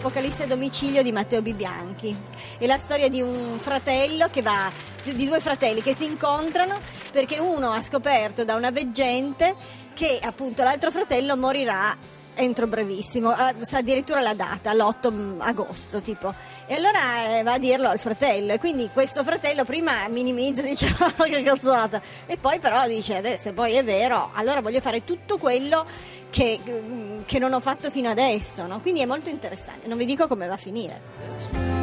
Apocalisse a domicilio di Matteo Bibianchi. È la storia di un fratello di due fratelli che si incontrano perché uno ha scoperto da una veggente che appunto l'altro fratello morirà entro brevissimo, sa addirittura la data, l'8 agosto tipo, e allora va a dirlo al fratello, e quindi questo fratello prima minimizza, dice oh, che cazzata, e poi però dice se poi è vero allora voglio fare tutto quello che non ho fatto fino adesso, no? Quindi è molto interessante, non vi dico come va a finire.